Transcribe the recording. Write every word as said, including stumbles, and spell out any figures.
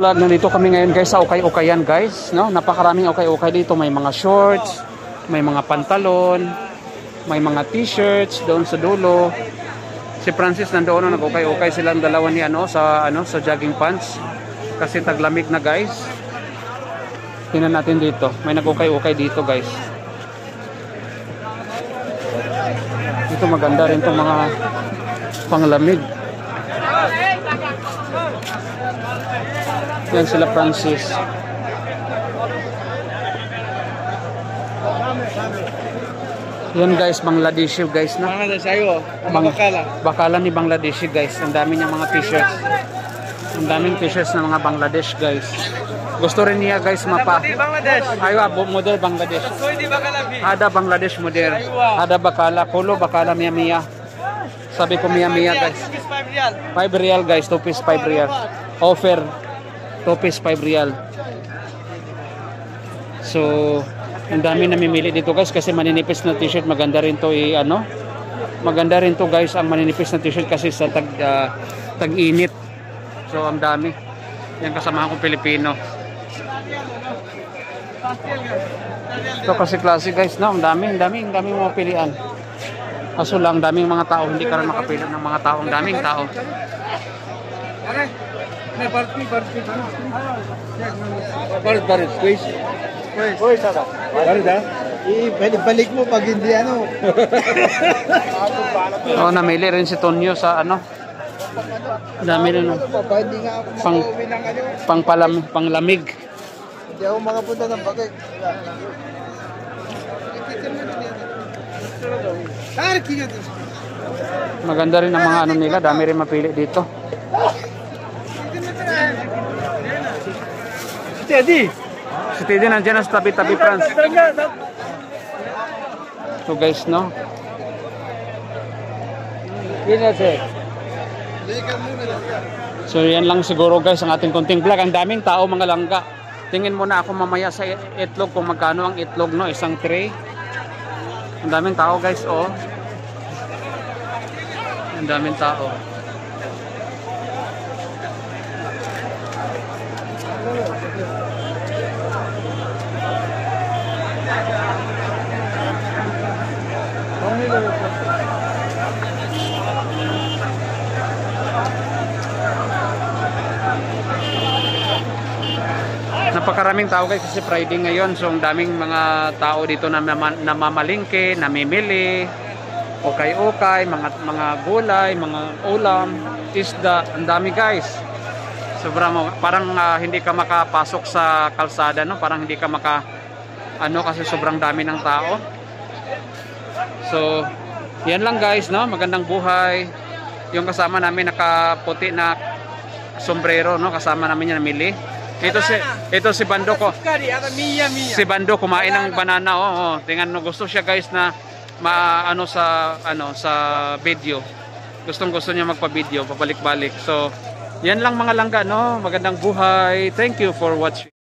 Vlog, nandito kami ngayon guys sa ukay-ukayan guys, no? Napakaraming ukay-ukay dito, may mga shorts, may mga pantalon, may mga t-shirts doon sa dulo. Si Francis nandoon, no, nag-ukay-ukay silang dalawa ni ano sa ano sa jogging pants kasi taglamig na guys. Tingnan natin dito, may nag-ukay-ukay dito guys. Ito maganda rin 'tong mga panglamig. Yan sila Francis. Yan guys, Bangladeshi guys na. Bangladesh ayo, Bang bakala. Bakala ni Bangladeshi guys. Ang dami niyang mga t-shirts. Ang daming t-shirts ng mga Bangladesh guys. Gusto rin niya guys mapa. Ayo abo model Bangladesh. Ada Bangladesh model. Ada bakala, kulo bakala Mia Mia. Sabi ko Mia Mia guys. five real guys, two piece five real. Offer two piece five real. So, ang dami namimili dito guys kasi maninipis na t-shirt, maganda rin to i ano. Maganda rin to guys ang maninipis na t-shirt kasi sa tag uh, tag-init. So, ang dami. Yan kasamahan kong Pilipino. Ito kasi klase guys, no? Ang dami, ang dami, ang daming mga pilian. Kaso lang, daming mga tao, hindi ka rin makapili ng mga tao, ang daming tao. Barit barit squeeze. Oy, saka. Barit ha? I-balik mo pag hindi ano. Oh, namili rin si Tonyo sa ano. Dami rin no. Hindi nga ako Pang makauwi ng ano. pang palam, panglamig. Hindi ako makapunta ng bagay. Maganda rin ang mga ano nila, dami rin mapili dito. Si Teddy. Si Teddy nandiyan na sa tabi-tabi France. So guys, no? So yan lang siguro guys ang ating konting vlog. Ang daming tao mga langga. Tingin muna ako mamaya sa itlog kung magkano ang itlog, no? Isang tray. Ang daming tao guys, oh. Ang daming tao. Napakaraming tao guys kasi Friday ngayon, so ang daming mga tao dito na namamalingke, namimili, ukay-ukay, mga mga gulay, mga ulam, isda, ang dami guys. Sobrang parang uh, hindi ka makapasok sa kalsada, no? Parang hindi ka maka ano kasi sobrang dami ng tao. So, yan lang guys, no? Magandang buhay. Yung kasama namin nakaputi na sombrero, no? Kasama namin yan namili. Ito si ito si Bando ko. Si Bando kumain ng banana, oh, oh. Tingnan no, gusto siya guys na maano sa ano sa video. Gustong-gusto niya magpa-video, pabalik-balik. So, yan lang mga langga, no? Magandang buhay. Thank you for watching.